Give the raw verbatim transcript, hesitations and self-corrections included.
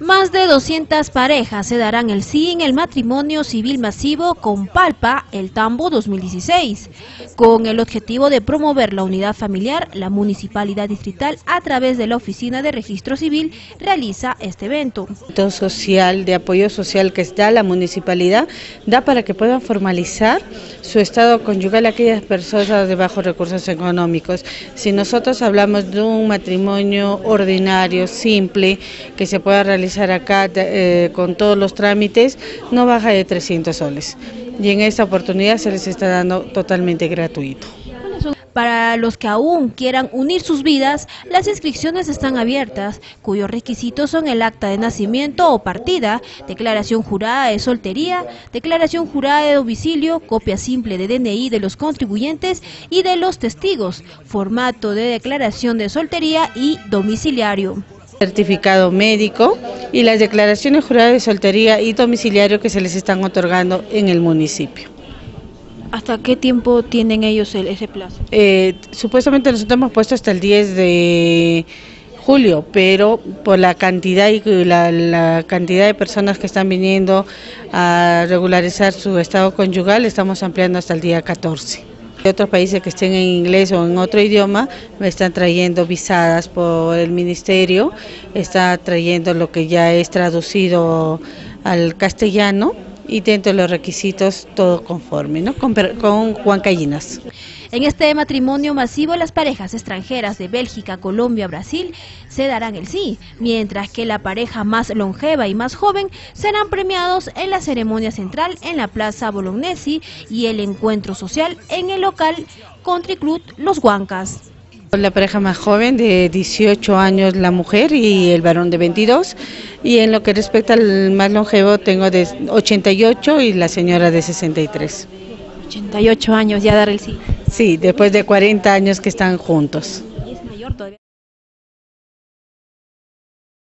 Más de doscientas parejas se darán el sí en el matrimonio civil masivo con Palpa, el Tambo dos mil dieciséis. Con el objetivo de promover la unidad familiar, la Municipalidad Distrital, a través de la Oficina de Registro Civil, realiza este evento. El social, de apoyo social que da la Municipalidad, da para que puedan formalizar su estado conyugal a aquellas personas de bajos recursos económicos. Si nosotros hablamos de un matrimonio ordinario, simple, que se pueda realizar acá eh, con todos los trámites, no baja de trescientos soles. Y en esta oportunidad se les está dando totalmente gratuito. Para los que aún quieran unir sus vidas, las inscripciones están abiertas, cuyos requisitos son el acta de nacimiento o partida, declaración jurada de soltería, declaración jurada de domicilio, copia simple de D N I de los contribuyentes y de los testigos, formato de declaración de soltería y domiciliario. Certificado médico y las declaraciones juradas de soltería y domiciliario que se les están otorgando en el municipio. ¿Hasta qué tiempo tienen ellos el, ese plazo? Eh, supuestamente nosotros hemos puesto hasta el diez de julio, pero por la cantidad y la, la cantidad de personas que están viniendo a regularizar su estado conyugal, estamos ampliando hasta el día catorce. De otros países que estén en inglés o en otro idioma, me están trayendo visadas por el ministerio, está trayendo lo que ya es traducido al castellano y dentro de los requisitos todo conforme, ¿no? Con, con huancayinas. En este matrimonio masivo, las parejas extranjeras de Bélgica, Colombia, Brasil se darán el sí, mientras que la pareja más longeva y más joven serán premiados en la ceremonia central en la Plaza Bolognesi y el encuentro social en el local Country Club Los Huancas. La pareja más joven de dieciocho años la mujer y el varón de veintidós, y en lo que respecta al más longevo tengo de ochenta y ocho y la señora de sesenta y tres. ochenta y ocho años ya dar el sí. Sí, después de cuarenta años que están juntos. Y es mayor todavía.